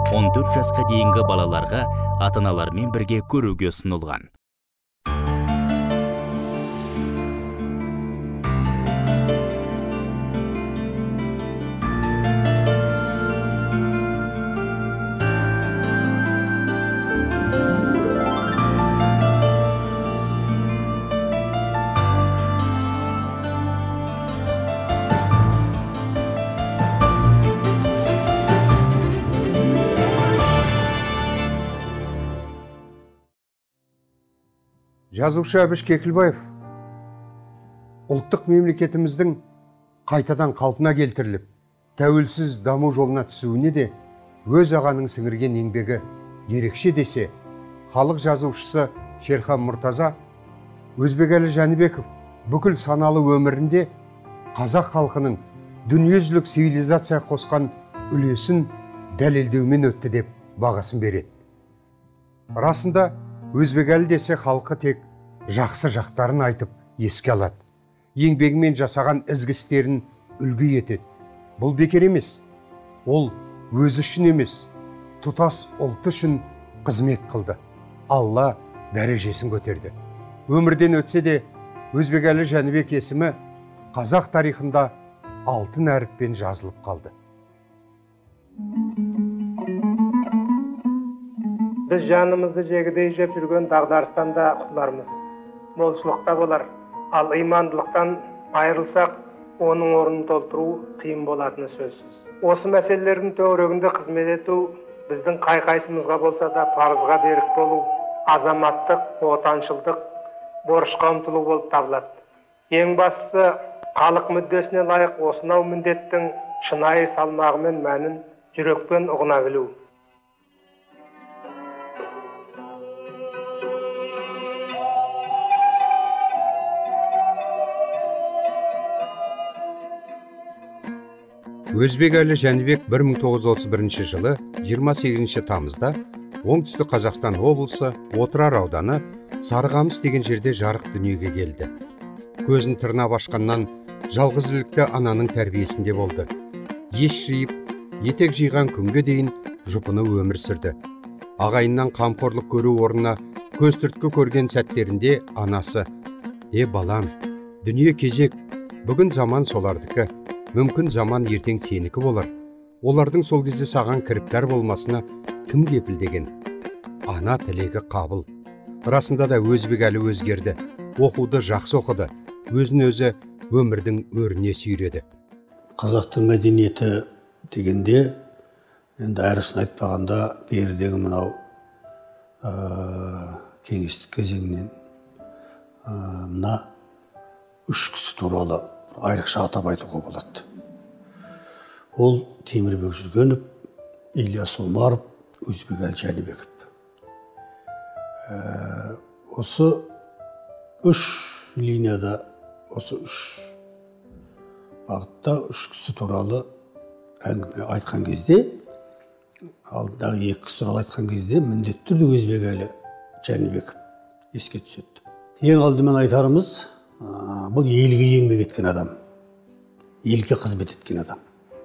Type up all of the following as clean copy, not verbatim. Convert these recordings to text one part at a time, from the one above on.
14 жасқа дейінгі балаларға ата-аналармен бірге көруге ұсынылған. Жазушы Әбіш Кекілбаев ұлттық мемлекетіміздің қайтадан қалпына келтіріліп, тәуелсіз даму жолына түсуіне де өз ағаның сіңірген еңбегі ерекше десе, халық жазушысы Шерхан Мұртаза, Өзбекәлі Жәнібеков бүкіл саналы өмірінде қазақ халқының дүниежүзілік цивилизация қосқан үлесін дәлелдеумен өтті деп бағасын береді. Расында Өзбекәлі десе халқы тек жақсы жақтарын айтып еске алады. Еңбегімен жасаған ізгі істерін үлгі етеді. Бұл бекер емес. Ол өзі үшін емес, тұтас ұлт үшін қызмет қылды. Алла дәрежесін көтерді. Өмірден өтсе де Өзбекәлі Жәнібек есімі қазақ тарихында алтын әріппен жазылып қалды. Біз жанымызды жегідей жеп жүрген дағдарыстан да құтылармыз. Молшылықта болар. Ал имандылықтан айырылсақ, оның орнын толтыру қиын болатыны сөзсіз. Осы мәселелердің төңірегінде қызмет ету біздің қай-қайсымызға болса да парызға берік болу, азаматтық, отаншылдық, борышқа ұмтылу болып табылады. Ең бастысы, халық мүддесіне лайық осынау міндеттің шынайы салмағы мен мәнін жүрекпен ұғына білу. Өзбекәлі Жәнібек 1931 жылы 28 тамызда оңтүстік Қазақстан облысы Отырар ауданы Сарықамыс деген жерде жарық дүниеге келді. Көзін тырнап ашқаннан жалғызілікті ананың тәрбиесінде болды. Еш жиып, етек жиған күнге дейін жұпыны өмір сүрді. Ағайыннан қамқорлық көру орнына көз түрткі көрген сәттерінде анасы: балам, дүние кезек, бүгін заман солардікі. Мүмкін заман ертең сенікі болар. Олардың сол кезде саған кіріптар болмасына кім кепіл деген. Ана тілегі қабыл. Расында да Өзбекәлі өзгерді. Оқуды жақсы оқыды. Өзін өзі өмірдің өріне сүйреді. Қазақтың мәдениеті дегенде, енді әрісін айтпағанда, берідегі мынау кеңестік кезеңінен мына үш кісі туралы айрықша атап айтуға болады. Ол Темірбек Жүргенов, Ильяс Омаров, Өзбекәлі Жәнібеков. Осы үш линияда, осы үш бағытта үш кісі туралы әңгіме айтқан кезде, алдындағы екі кісі туралы айтқан кезде, міндетті түрде Өзбекәлі Жәнібеков еске түседі. Ең алдымен айтарымыз, бұл елге еңбек еткен адам, елге қызмет еткен адам.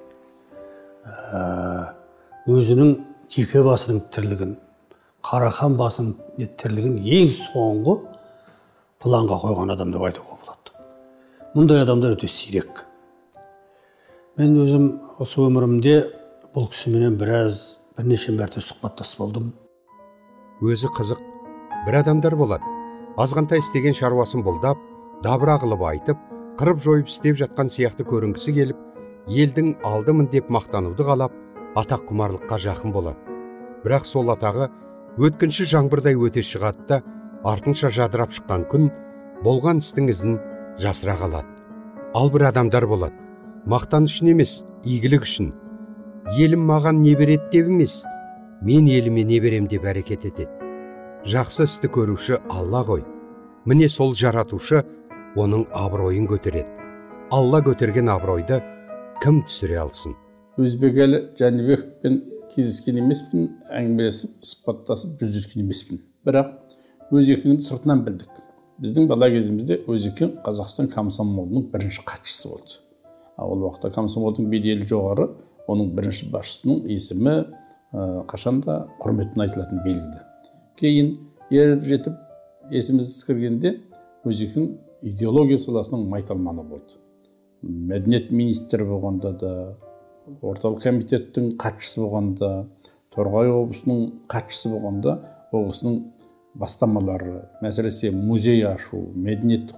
Өзінің жеке басының тірлігін, Қарахан басының тірлігін ең соңғы планға қойған адам деп айтуға болады. Мұндай адамдар өте сирек. Мен өзім осы өмірімде бұл кісіменен бірнеше мәрте сұхбаттас болдым. Өзі қызық бір адамдар болады. Азғантай істеген шаруасын бұлдап, дабыра қылып айтып, қырып жойып істеп жатқан сияқты көрінгісі келіп, елдің алдымын деп мақтануды қалап, атақ құмарлыққа жақын болады. Бірақ сол атағы өткінші жаңбырдай өте шығады да, артынша жадырап шыққан күн болған істің ізін жасыра қалады. Ал бір адамдар болады. Мақтан үшін емес, игілік үшін. Елім маған не береді деп емес, мен еліме не берем деп әрекет етеді. Жақсы істі көруші Алла ғой. Міне сол жаратушы оның абыройын көтереді. Алла көтерген абыройды кім түсіре алсын? Өзбекәлі Жәнібекпен кездескен емеспін, әңгімелесіп, сұхбаттасып жүздескен емеспін. Бірақ Өзекеңді сыртынан білдік. Біздің бала кезімізде Өзекең Қазақстан комсомолының бірінші хатшысы болды. Ол уақытта комсомолдың беделі жоғары, оның бірінші басшысының есімі қашанда құрметін айтылатын белгілі. Кейін ер жетіп есіміз кіргенде Өзекең идеология саласының майталманы болды. Мәдениет министрі болғанда да, орталық комитеттің хатшысы болғанда, Торғай облысының хатшысы болғанда, ол кісінің бастамалары, мәселесе музей ашу, мәдениетті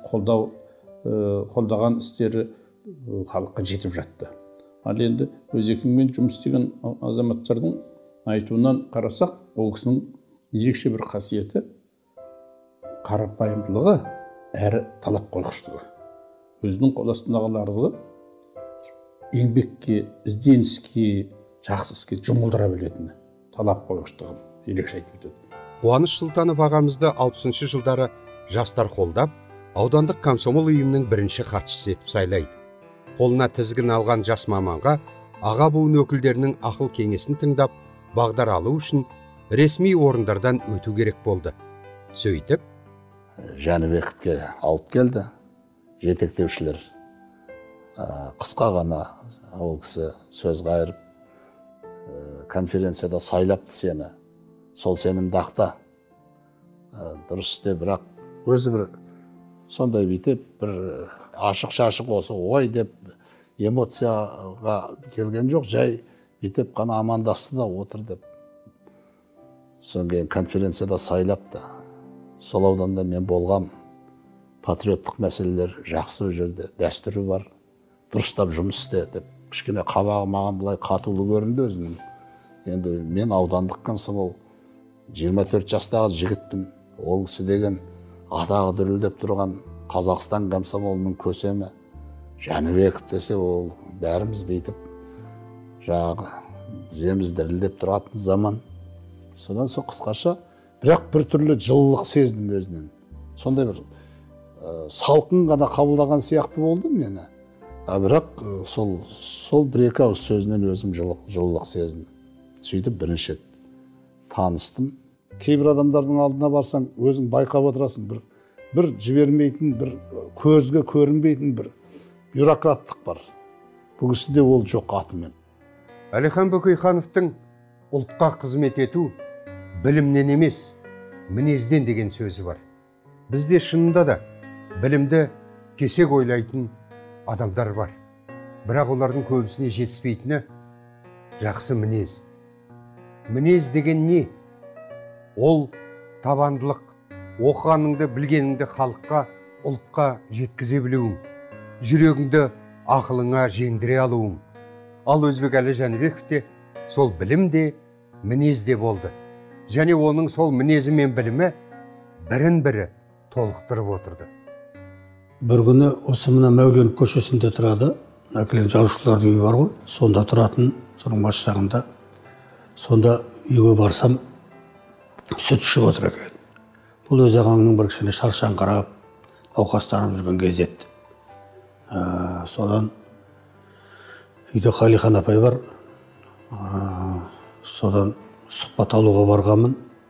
қолдаған істері халыққа жетіп жатты. Ал енді Өзекеңмен жұмыс істеген азаматтардың айтуынан қарасақ, ол кісінің ерекше бір қасиеті қарапайымдылығы әрі талап қойғыштығы. Өзінің қол астындағыларды еңбекке, ізденіске, жақсы іске жұмылдыра білетіні, талап қойғыштығын ерекше айтып өтеді. Қуаныш Сұлтанов ағамызды 60-шы жылдары жастар қолдап, аудандық комсомол ұйымының бірінші хатшысы етіп сайлайды. Қолына тізгін алған жас маманға аға буын өкілдерінің ақыл кеңесін тыңдап, бағдар алу үшін ресми орындардан өту керек болды. Сөйтіп, Жәнібековке алып келді, жетектеушілер. Қысқа ғана ол кісі сөз қайырып, конференцияда сайлапты сені, сол сенімді ақта. Дұрыс істе, бірақ өзі бір сондай бүйтіп, бір ашық-шашық осы ой деп эмоцияға келген жоқ, жай бүйтіп қана амандасты да отыр деп. Содан кейін конференцияда сайлапты. Сол ауданда мен болғам, патриоттық мәселелер жақсы жерде, дәстүрі бар, дұрыстап жұмыс істе деп. Кішкене қабағы маған бұлай қатулы көрінді өзінің. Енді мен аудандық комсомол 24 жастағы жігітпін. Ол кісі деген атағы дүрілдеп тұрған Қазақстан комсомолының көсемі. Жәнібеков десе ол бәріміз бүйтіп жағы тіземіз дірілдеп тұратын заман. Содан сол қысқаша, бірақ бір түрлі жылылық сездім өзінен. Сондай бір салқын ғана қабылдаған сияқты болды мені. Бірақ сол бір-екі ауыз сөзінен өзім жылылық сездім. Сөйтіп бірінші таныстым. Кейбір адамдардың алдына барсаң, өзің байқап отырасың, бір жібермейтін, бір көзге көрінбейтін бір бюрократтық бар. Бұл кісіде ол жоқ атымен. Әлихан Бөкейхановтың ұлтқа қызмет ету білімнен емес, мінезден деген сөзі бар. Бізде шынында да білімді кесек ойлайтын адамдар бар. Бірақ олардың көбісіне жетіспейтіні жақсы мінез. Мінез деген не? Ол табандылық, оқығаныңды, білгеніңді халыққа, ұлтқа жеткізе білуің, жүрегіңді ақылыңа жеңдіре алуың. Ал Өзбекәлі Жәнібеков те сол білім де, мінез де болды. Және оның сол мінезі мен білімі бірін-бірі толықтырып отырды. Бір күні осы мына Мәуленов көшесінде тұрады, әкелен жазушылардың үйі бар ғой, сонда тұратын, соның бас жағында. Сонда үйге барсам, сүт ішіп отыр екен. Бұл өз ағаңның бір кішкене шаршаңқырап, науқастанып жүрген кезі еді. Содан үйде Қалихан апай бар. Содан сұхбат алуға барғанмын.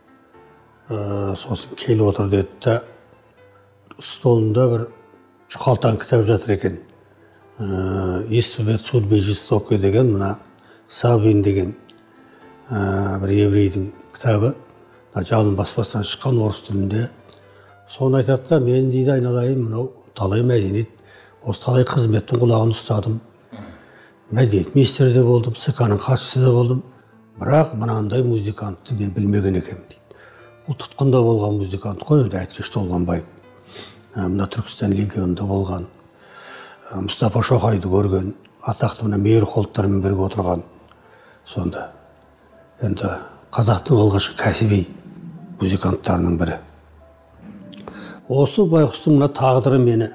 Сосын келіп отыр деді да, столында бір жұқалтаң кітап жатыр екен. Естубет судьбы жестоки деген, мына Сабин деген бір еврейдің кітабы. Жалын баспастан шыққан орыс тілінде. Соны айтады да, мен дейді айналайын, мынау талай мәдениет, осы талай қызметтің құлағын ұстадым. Мәдениет министрі де болдым, СК-ның хатшысы да болдым. Бірақ мынандай музыкантты мен білмеген екенмін дейді. Ол тұтқында болған музыкант қой, енді Әйткеш Толғанбаев. Мына Түркістан легионында болған. Мұстафа Шоқайды көрген, атақты мына Мейір Холттармен бірге отырған. Сонда енді қазақтың алғашқы кәсіби музыканттарының бірі. Осы байқұстың мына тағдыры мені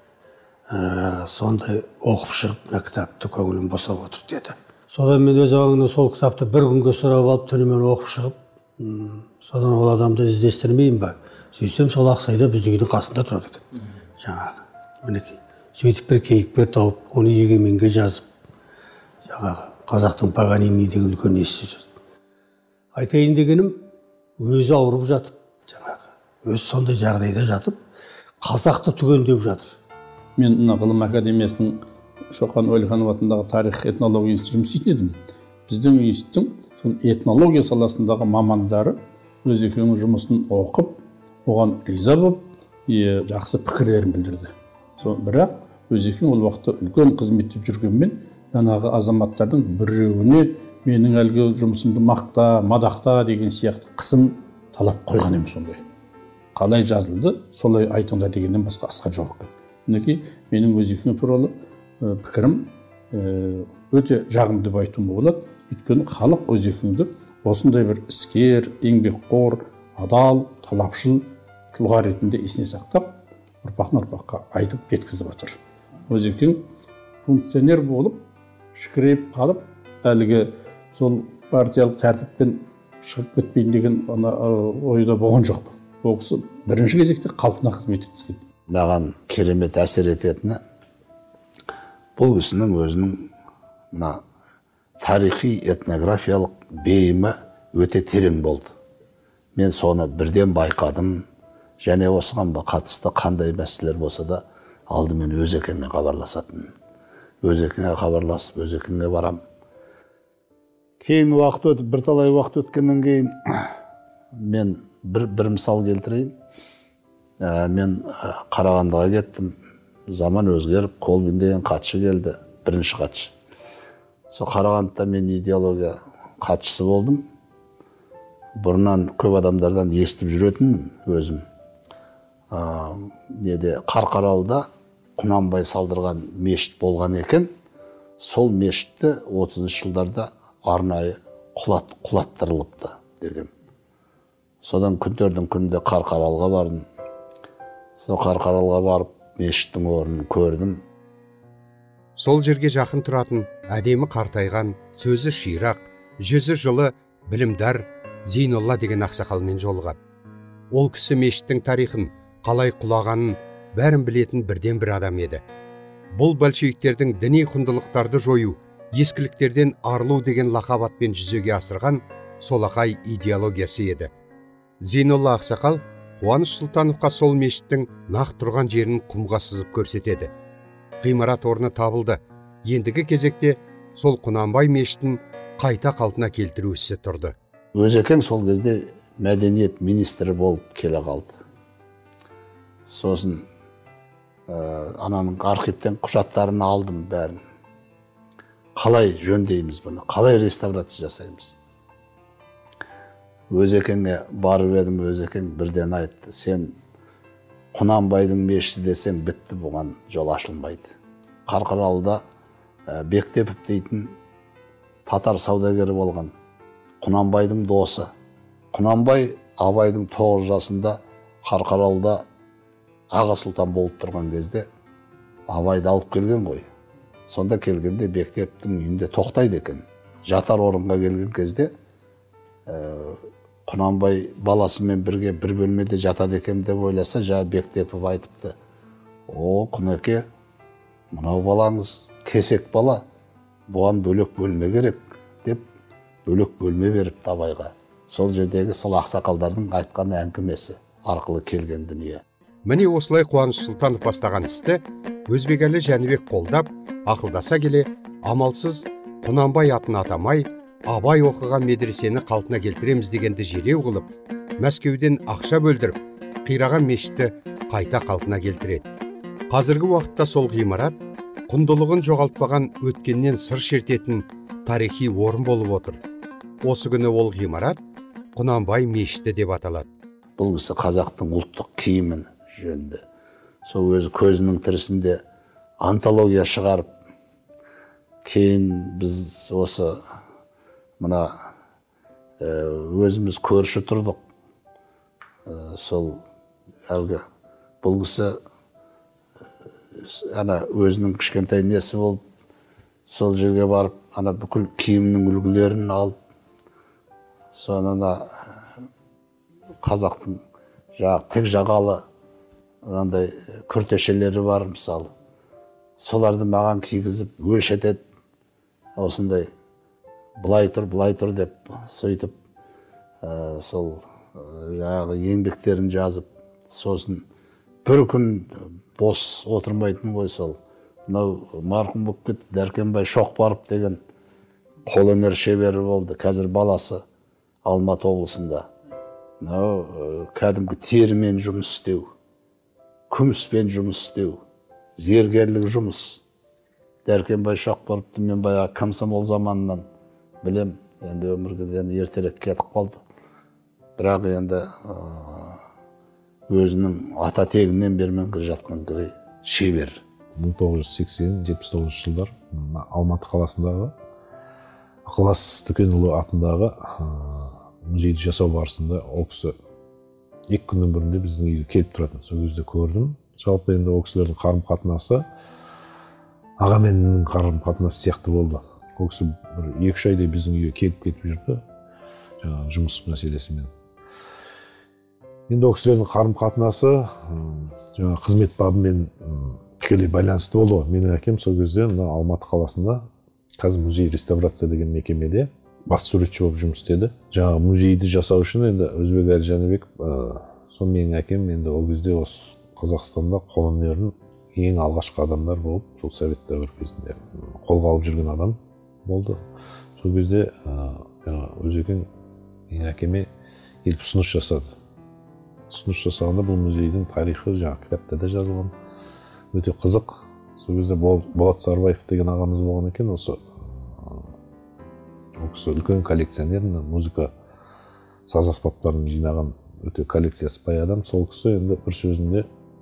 сондай оқып шығып, мына кітапты көңілім босап отыр деді. Содан мен өз ағаңнан сол кітапты бір күнге сұрап алып, түнімен оқып шығып, содан ол адамды іздестірмеймін ба? Сөйтсем, сол Ақсайда біздің үйдің қасында тұрады екен. Жаңағы, мінекей. Сөйтіп бір кейіпкер тауып, оны егеменге жазып, жаңағы қазақтың Паганини деген үлкен несі жазып. Айтайын дегенім, өзі ауырып жатып, жаңағы, өзі сондай жағдайда жатып, қазақты түгендеп жатыр. Мен мына ғылым академиясының Шоқан Уәлиханов атындағы тарих этнология институты жұмыс істейтін едім. Біздің институттың сол этнология саласындағы мамандары Өзекеңнің жұмысын оқып, оған риза болып, жақсы пікірлерін білдірді. Бірақ Өзекең ол уақытта үлкен қызметте жүргенмен, жаңағы азаматтардың біреуіне менің әлгі жұмысымды мадақта деген сияқты қысым талап қойған емес ондай. Қалай жазылды, солай айтыңдар дегеннен басқа асқан жоқ екен. Мінекей менің Өзекең туралы пікірім өте жағымды деп айтуым болады. Өйткені халық Өзекеңді осындай бір іскер, еңбекқор, адал, талапшыл тұлға ретінде есіне сақтап, ұрпақтан ұрпаққа айтып жеткізіп отыр. Өзекең функционер болып, шікірейіп қалып, әлгі сол партиялық тәртіппен шығып кетпейін деген ойда болған жоқ. Ол кісі бірінші кезекте халқына қызмет еткізген. Маған керемет әсер ететіні, бұл кісінің өзінің мына тарихи этнографиялық бейімі өте терең болды. Мен соны бірден байқадым, және осыған қатысты қандай мәселелер болса да алдымен Өзекеңмен хабарласатын. Өзекеңе хабарласып, Өзекеңе барам. Кейін уақыт өтіп, бірталай уақыт өткеннен кейін мен бір мысал келтірейін. Мен Қарағандыға кеттім. Заман өзгеріп, Колбин деген хатшы келді, бірінші хатшы. Сол Қарағандыда мен идеология хатшысы болдым. Бұрыннан көп адамдардан естіп жүретін өзім. Қарқаралыда Құнанбай салдырған мешіт болған екен. Сол мешітті 30 жылдарда арнайы құлаттырылыпты деген. Содан күндердің күнінде Қарқаралыға бардым. Сол Қарқаралыға барып мешіттің орнын көрдім. Сол жерге жақын тұратын әдемі қартайған, сөзі ширақ, жүзі жылы, білімдар Зейнолла деген ақсақалмен жолығады. Ол кісі мешіттің тарихын, қалай құлағанын бәрін білетін бірден бір адам еді. Бұл большевиктердің діни құндылықтарды жою, ескіліктерден арылу деген лақап атпен жүзеге асырған солақай идеологиясы еді. Зейнолла ақсақал Қуаныш Сұлтановқа сол мешіттің нақ тұрған жерін құмға сызып көрсетеді. Ғимарат орны табылды. Ендігі кезекте сол Құнанбай мешітін қайта қалпына келтіру ісі тұрды. Өзекең сол кезде мәдениет министрі болып келе қалды. Сосын ананың архивтен құжаттарын алдым бәрін. Қалай жөндейміз бұны, қалай реставрация жасаймыз? Өзекеңе барып едім, Өзекең бірден айтты, сен Құнанбайдың мешіті десең бітті, бұған жол ашылмайды. Қарқаралыда Бектепов дейтін татар саудагері болған, Құнанбайдың досы. Құнанбай Абайдың 9 жасында Қарқаралыда аға сұлтан болып тұрған кезде Абайды алып келген ғой. Сонда келгенде Бектеповтің үйінде тоқтайды екен. Жатар орынға келген кезде Құнанбай баласымен бірге бір бөлмеде жатады екен деп ойласа, Бектепов айтыпты: "О, Құнеке, мынау балаңыз кесек бала, бұған бөлек бөлме керек" деп бөлек бөлме беріпті Абайға. Сол жердегі сол ақсақалдардың айтқан әңгімесі арқылы келген дүние. Міне осылай Қуаныш Сұлтанов бастаған істі Өзбекәлі Жәнібек қолдап, ақылдаса келе, амалсыз Құнанбай атын атамай, Абай оқыған медресені қалпына келтіреміз дегенді желеу қылып, Мәскеуден ақша бөлдіріп, қираған мешітті қайта қалпына келтіреді. Қазіргі уақытта сол ғимарат құндылығын жоғалтпаған, өткеннен сыр шертетін тарихи орын болып отыр. Осы күні ол ғимарат Құнанбай мешіті деп аталады. Бұл кісі қазақтың ұлттық киімін жөнді. Сол өзі көзінің тірісінде антология шығарып, кейін біз осы мына өзіміз көрші тұрдық. Сол әлгі бұл кісі ана өзінің кішкентай несі болып, сол жерге барып, ана бүкіл киімнің үлгілерін алып, сонына қазақтың тік жағалы мынандай күртешелері бар мысалы. Соларды маған кигізіп өлшетеді. Осындай былай тұр деп сөйтіп сол еңбектерін жазып, сосын бір күн бос отырмайтын ғой сол. Мынау марқұм болып кетті, Дәркембай Шоқбаров деген қолөнер шебері болды. Қазір баласы Алматы облысында. Кәдімгі терімен жұмыс істеу, күміспен жұмыс істеу, зергерлік жұмыс. Дәркембай Шоқбаровты мен баяғы комсомол заманынан білем, енді өмірге ертерек кетіп қалды. Бірақ енді өзінің ата тегінен бермен келе жатқан шебер. 1980-79 жылдар Алматы қаласындағы Ықылас Дүкенұлы атындағы музейді жасау барысында ол кісі 2 күннің бірінде біздің үйге келіп тұратын. Сол кезде көрдім. Жалпы енді ол кісілердің қарым-қатынасы аға менің қарым-қатынасы сияқты болды. Ол кісі бір 2-3 айдай біздің үйге келіп кетіп жүрді, жаңағы жұмыс мәселесімен. Енді ол кісілердің қарым-қатынасы жаңағы қызмет бабымен тікелей байланысты болды. Менің әкем сол кезде Алматы қаласында қазір музей реставрация деген мекемеде бас суретші болып жұмыс істеді. Жаңағы музейді жасау үшін енді Өзбекәлі Жәнібеков, сол менің әкем енді ол кезде осы Қазақстанда қолөнерін ең алғашқы адамдар болып, сол совет дәуірі кезінде қолға алып жүрген адам болды. Сол кезде Өзекең менің әкеме келіп ұсыныс жасады. Ұсыныс жасағанда бұл музейдің тарихы жаңағы кітапта да жазылған. Өте қызық. Сол кезде Болат Сарбаев деген ағамыз болған екен, осы ол кісі үлкен коллекционер, музыка саз аспаптарын жинаған өте коллекциясы бай адам. Сол кісі енді бір сөзінде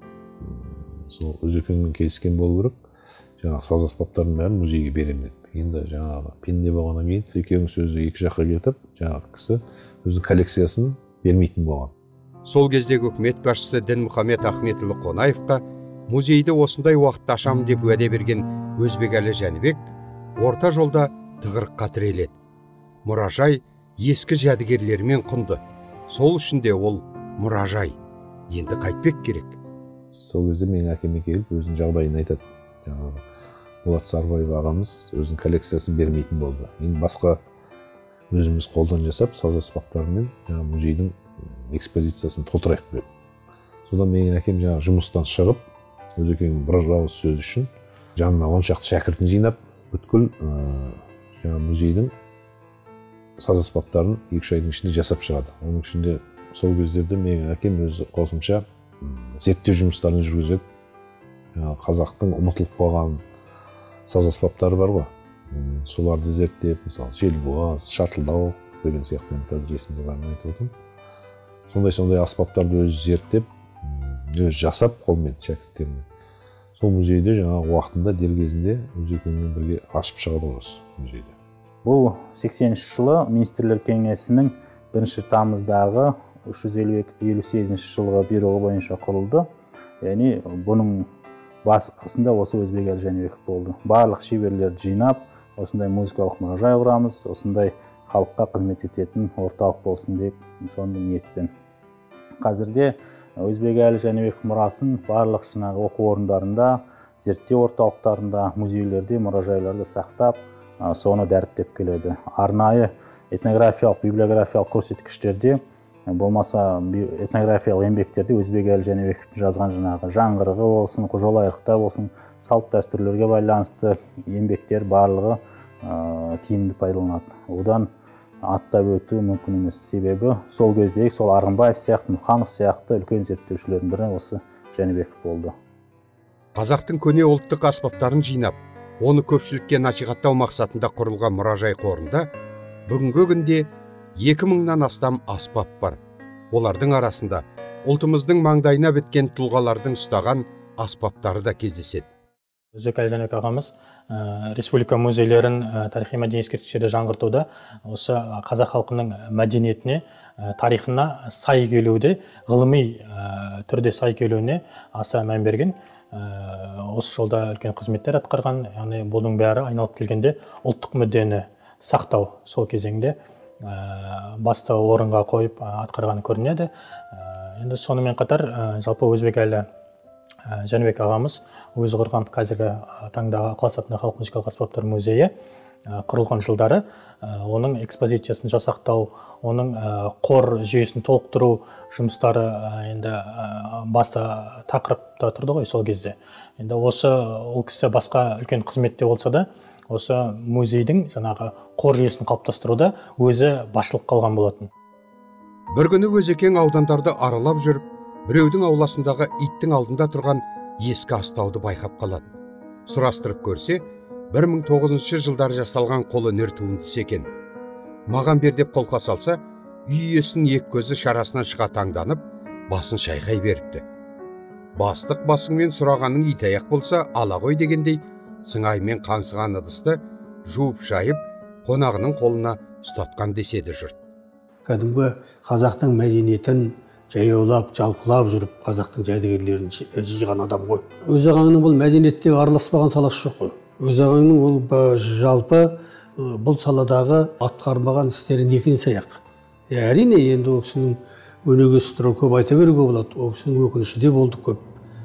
сол Өзекеңмен келіскен болу керек, жаңағы саз аспаптардың бәрін музейге беремін деп. Енді жаңағы пенде болғаннан кейін екеуінің сөзі екі жаққа кетіп, жаңағы кісі өзінің коллекциясын бермейтін болған. Сол кездегі үкімет басшысы Дінмұхамед Ахметұлы Қонаевқа музейді осындай уақытта ашамын деп уәде берген Өзбекәлі Жәнібек орта жолда тығырыққа тіреледі. Мұражай ескі жәдігерлермен құнды. Сол үшін де ол мұражай. Енді қайтпек керек. Сол кезде менің әкеме келіп өзінің жағдайын айтады. Жаңағы Болат Сарбаев ағамыз өзінің коллекциясын бермейтін болды. Енді басқа өзіміз қолдан жасап, саз аспаптарымен музейдің экспозициясын толтырайық деп. Содан менің әкем жаңағы жұмыстан шығып, Өзекеңнің бір ауыз сөз үшін жанына 10 шақты шәкіртін жинап, бүткіл музейдің саз аспаптарын 2 айдың ішінде жасап шығады. Оның ішінде сол кездерде менің әкем өзі қосымша зерттеу жұмыстарын жүргізеді. Қазақтың ұмытылып қалған саз аспаптары бар ғой. Соларды зерттеп, мысалы, желбуаз, шатылдау деген сияқты, қазір есімде барын айтып отырмын. Сондай аспаптарды өзі зерттеп, өзі жасап қолмен шәкірттермен. Сол музейде жаңағы уақытында дер кезінде Өзекеңмен бірге ашып шығады осы музейде. Бұл 80 жылы министрлер кеңесінің 1 тамыздағы 358 жылғы бұйрығы бойынша құрылды. Яғни бұның басында осы Өзбекәлі Жәнібеков болды. Барлық шеберлерді жинап, осындай музыкалық мұражай құрамыз, осындай халыққа қызмет ететін орталық болсын деп сондай ниетпен. Қазірде Өзбекәлі Жәнібеков мұрасын барлық оқу орындарында, зерттеу орталықтарында, музейлерде, мұражайларда сақтап, соны дәріптеп келеді. Арнайы этнографиялық, библиографиялық көрсеткіштерде, болмаса этнографиялық еңбектерде Өзбекәлі Жәнібековтің жазған жаңғырығы болсын, жолайрықтар болсын, салт дәстүрлерге байланысты еңбектер барлығы тиімді пайдаланады. Одан аттап өту мүмкін емес, себебі сол кездегі сол Арғынбаев сияқты, Мұханов сияқты үлкен зерттеушілердің бірі осы Жәнібеков болды. Қазақтың көне ұлттық аспаптарын жинап, оны көпшілікке насихаттау мақсатында құрылған мұражай қорында бүгінгі күнде 2000-нан астам аспап бар. Олардың арасында ұлтымыздың маңдайына біткен тұлғалардың ұстаған аспаптары да кездеседі. Өзбекәлі Жәнібек ағамыз республика музейлерін тарихи-мәдени ескерткіштерді жаңғыртуда осы қазақ халқының мәдениетіне, тарихына сай келуде, ғылыми түрде сай келуіне аса мән берген. Осы жолда үлкен қызметтер атқарған, яғни бұның бәрі айналып келгенде ұлттық мүддені сақтау сол кезеңде басты орынға қойып атқарған көрінеді. Енді сонымен қатар жалпы Өзбекәлі Жәнібек ағамыз өзі құрған қазіргі таңдағы Ықылас атындағы халық музыкалық аспаптар музейі құрылған жылдары оның экспозициясын жасақтау, оның қор жүйесін толықтыру жұмыстары енді басты тақырыпта тұрды ғой сол кезде. Енді осы ол кісі басқа үлкен қызметте болса да, осы музейдің жаңағы қор жүйесін қалыптастыруда өзі басшылық қалған болатын. Бір күні Өзекең аудандарды аралап жүріп, біреудің ауласындағы иттің алдында тұрған ескі астауды байқап қалады. Сұрастырып көрсе, 1900 жылдары жасалған қолөнер туындысы екен. Маған бер деп қолқа салса, үй иесінің екі көзі шарасынан шыға таңданып, басын шайқай беріпті. Бастық басыңмен сұрағаның итаяқ болса, ала ғой дегендей, сыңаймен қаңсыған ыдысты жуып шайып, қонағының қолына ұстатқан деседі жұрт. Кәдімгі қазақтың мәдениетін жаяулап, жалпылап жүріп, қазақтың жәдігерлерін жиған адам ғой. Өз ағаңның бұл мәдениеттегі араласпаған саласы жоқ қой. Өз ағаңның ол жалпы бұл саладағы атқармаған істері некен саяқ. Әрине, енді ол кісінің өнегесі туралы көп айта беруге болады. Ол кісінің өкініші де болды көп.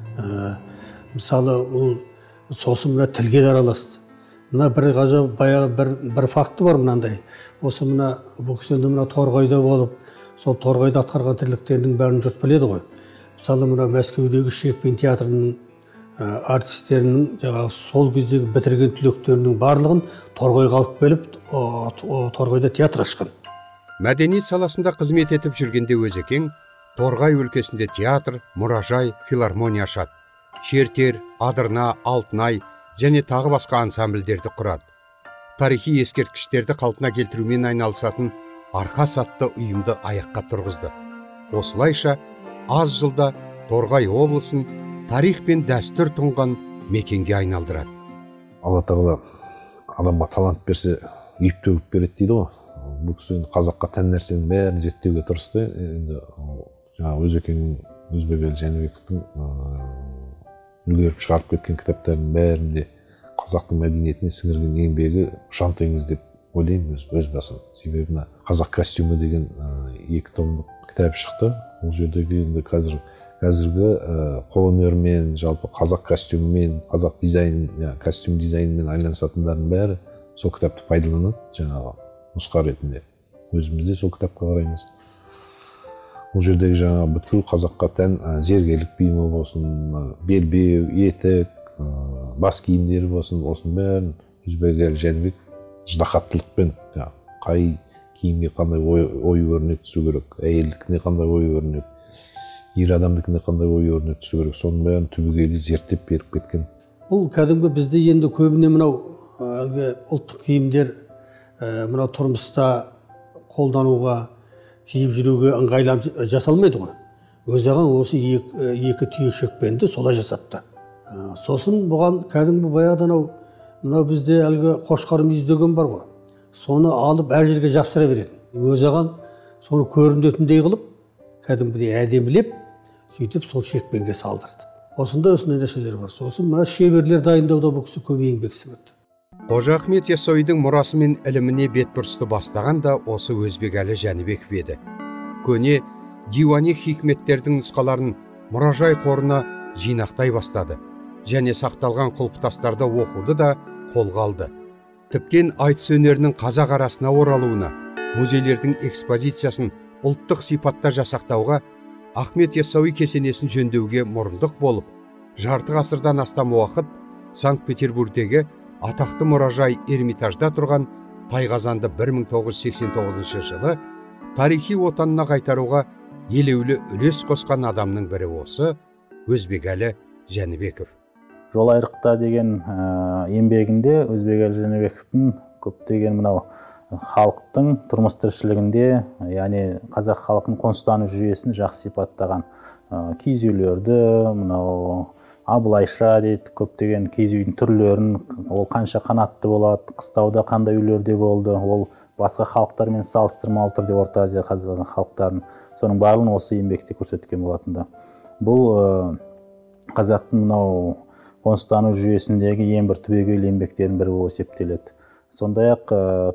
Мысалы, ол сосын мына тілге де араласты. Мына бір ғажап бір факты бар мынандай. Осы мына бұл кісінің мына Торғайда болып, сол Торғайда атқарған тірліктерінің бәрін жұрт біледі ғой. Мысалы, мына Мәскеудегі Шекпен театрының артистерінің жаңағы сол кездегі бітірген түлектерінің барлығын Торғайға алып келіп, Торғайда театр ашқан. Мәдениет саласында қызмет етіп жүргенде Өзекең Торғай өлкесінде театр, мұражай, филармония ашады. Шертер, Адырна, Алтынай және тағы басқа ансамбльдерді құрады. Тарихи ескерткіштерді қалпына келтірумен айналысатын Арқас атты ұйымды аяққа тұрғызды. Осылайша аз жылда Торғай облысын тарих пен дәстүр тұнған мекенге айналдырады. Алла тағала адамға талант берсе, үйіп төгіп береді дейді ғой. Бұл кісі қазаққа тән нәрсенің бәрін зерттеуге тырысты. Енді жаңағы Өзекеңнің, Өзбекәлі Жәнібековтің үлгеріп шығарып кеткен кітаптардың бәрінде қазақтың мәдениетіне сіңірген еңбегі ұшан теңіз деп ойлаймын өз басым. Себебі қазақ костюмі деген 2 томдық кітап шықты. Ол жердегі енді қазіргі қолөнермен, жалпы қазақ костюмімен, қазақ костюм дизайнымен айналысатындардың бәрі сол кітапты пайдаланады, жаңағы нұсқа ретінде. Өзіміз де сол кітапқа қараймыз. Ол жердегі жаңағы бүткіл қазаққа тән зергерлік бұйымы болсын, белбеу, етік, бас киімдері болсын, осының бәрін Өзбекәлі Жәнібеков ждақаттылықпен, қай киімге қандай ой өрнек түсу керек, әйелдікіне қандай ой өрнек, ер адамдыкіне қандай ой өрнек түсу керек, соның бәрін түбегейлі зерттеп беріп кеткен. Бұл кәдімгі бізде енді көбіне мынау әлгі ұлттық киімдер мынау тұрмыста қолдануға, киіп жүруге ыңғайлап жасалмайды ғой. Өз ағаң осы екі түйек шекпенді солай жасатты. Сосын бұған кәдімгі баяғыдан мынау бізде әлгі қошқар мүйіз деген бар ғой. Соны алып әр жерге жапсыра беретін. Өз ағаң соны көрінетіндей қылып, кәдімгідей әдемілеп, сөйтіп сол шекпенге салдырды. Осындай нәрселер бар. Сосын мына шеберлер дайындауда бұл кісі көп еңбек сіңірді. Қожа Ахмет Яссауидің мұрасы мен іліміне бетбұрысты бастаған да осы Өзбекәлі Жәнібеков еді. Көне диуани хикметтердің нұсқаларын мұражай қорына жинақтай бастады және сақталған құлпытастарды оқуды да қолға алды. Тіптен айтыс өнерінің қазақ арасына оралуына, музейлердің экспозициясын ұлттық сипатта жасақтауға, Ахмет Яссауи кесенесін жөндеуге мұрындық болып, жарты ғасырдан астам уақыт Санкт-Петербургтегі атақты мұражай Эрмитажда тұрған Тайқазанды 1989 жылы тарихи отанына қайтаруға елеулі үлес қосқан адамның бірі осы Өзбекәлі Жәнібеков. Жолайрықта деген еңбегінде Өзбекәлі Жәнібековтың көптеген мынау халықтың тұрмыс тіршілігінде, яғни қазақ халқының қоныстану жүйесін жақсы сипаттаған киіз үйлерді, мынау Абылайша дейді, көптеген киіз үйдің түрлерін, ол қанша қанатты болады, қыстауда қандай үйлерде болды, ол басқа халықтармен салыстырмалы түрде Орта Азия халықтарын, соның барлығын осы еңбекте көрсеткен болатында. Бұл қазақтың мынау қоныстану жүйесіндегі ең бір түбегейлі еңбектердің бірі болып есептеледі. Сондай-ақ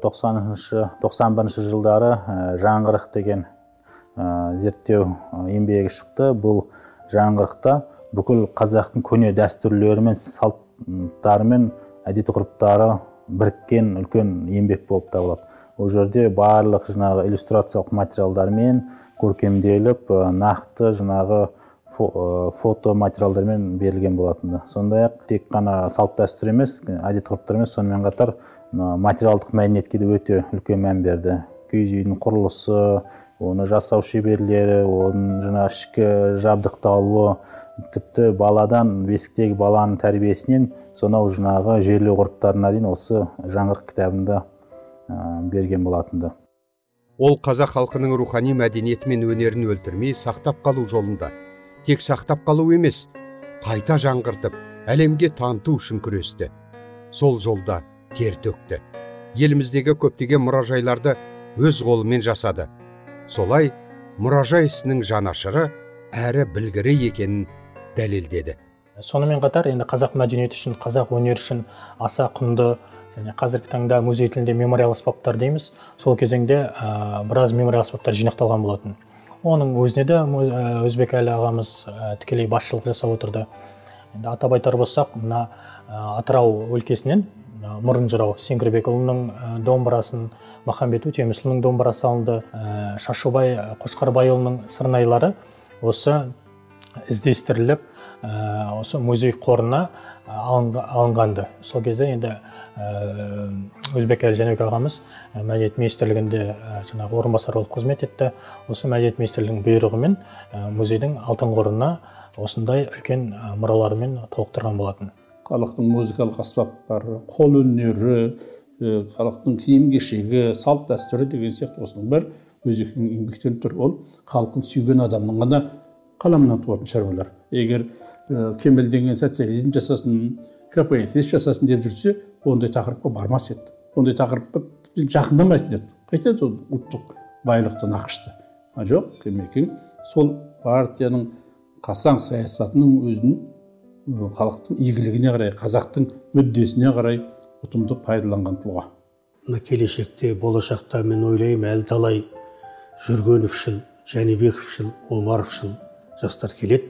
91 жылдары жаңғырық деген зерттеу еңбегі шықты. Бұл жаңғырықта бүкіл қазақтың көне дәстүрлері мен салттары мен әдет-ғұрыптары біріккен үлкен еңбек болып табылады. Ол жерде барлық жаңағы иллюстрациялық материалдармен көркемделіп, нақты жаңағы фото материалдармен берілген болатынды. Сондай-ақ тек қана салт дәстүр емес, әдет ғұрыптар емес, сонымен қатар материалдық мәдениетке де өте үлкен мән берді. Киіз үйдің құрылысы, оны жасау шеберлері, оның жаңа ішкі жабдықталуы, тіпті баладан, бесіктегі баланың тәрбиесінен сонау жаңағы жерлеу ғұрыптарына дейін осы жаңғырық кітабында берген болатынды. Ол қазақ халқының рухани мәдениеті мен өнерін өлтірмей сақтап қалу жолында. Тек сақтап қалу емес, қайта жаңғыртып, әлемге таныту үшін күресті. Сол жолда тер төкті. Еліміздегі көптеген мұражайларды өз қолымен жасады. Солай мұражай ісінің жанашыры әрі білгірі екенін дәлелдеді. Сонымен қатар енді қазақ мәдениеті үшін, қазақ өнері үшін аса құнды және қазіргі таңда музей тілінде мемориал аспаптар дейміз. Сол кезеңде біраз мемориал аспаптар жинақталған болатын. Оның өзіне де Өзбекәлі ағамыз тікелей басшылық жасап отырды. Енді атап айтар болсақ, мына Атырау өлкесінен Мұрын жырау Сеңгірбекұлының домбырасын, Махамбет Өтемісұлының домбырасы алынды, Шашубай Қошқарбайұлының сырнайлары осы іздестіріліп, осы музей қорына алынғанды. Сол кезде енді Өзбекәлі Жәнібек ағамыз мәдениет министрлігінде жаңағы орынбасар болып қызмет етті. Осы мәдениет министрлігінің бұйрығымен музейдің алтын қорына осындай үлкен мұраларымен толықтырған болатын. Халықтың музыкалық аспаптары, қол өнері, халықтың киім кешегі, салт дәстүрі деген сияқты осының бәрі Өзекеңнің еңбектен тұр. Ол халқын сүйген адамның ғана қаламынан туатын шаруалар. Егер кемелденген социализм жасасын, КПСС жасасын деп жүрсе, ондай тақырыпқа бармас еді. Ондай тақырыпқа жақындамайтын еді. Қайтеді ол ұлттық байлықты, нақышты. Жоқ, Кемекең сол партияның қасаң саясатының өзін халықтың игілігіне қарай, қазақтың мүддесіне қарай ұтымды пайдаланған тұлға. Келешекте, болашақта мен ойлаймын, әлі талай Жүргеновшіл, Жәнібековшіл, Омаровшіл жастар келеді.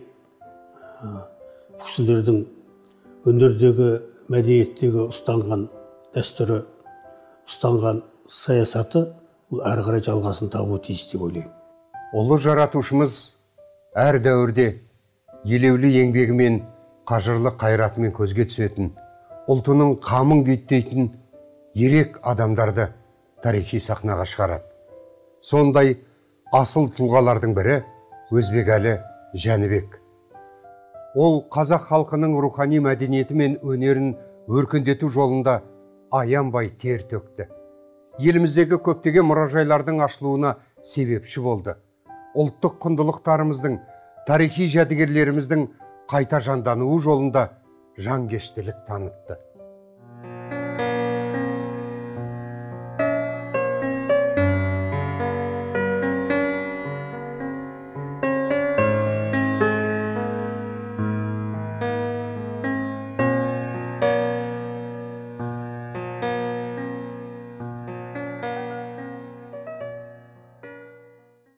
Бұл кісілердің өнердегі, мәдениеттегі ұстанған дәстүрі, ұстанған саясаты әрі қарай жалғасын табуы тиіс деп ойлаймын. Ұлы жаратушымыз әр дәуірде елеулі еңбегімен, қажырлы қайратымен көзге түсетін, ұлтының қамын күйттейтін ерек адамдарды тарихи сахнаға шығарады. Сондай асыл тұлғалардың бірі Өзбекәлі Жәнібек. Ол қазақ халқының рухани мәдениеті мен өнерін өркендету жолында аянбай тер төкті. Еліміздегі көптеген мұражайлардың ашылуына себепші болды. Ұлттық құндылықтарымыздың, тарихи жәдігерлеріміздің қайта жандануы жолында жанкештілік танытты.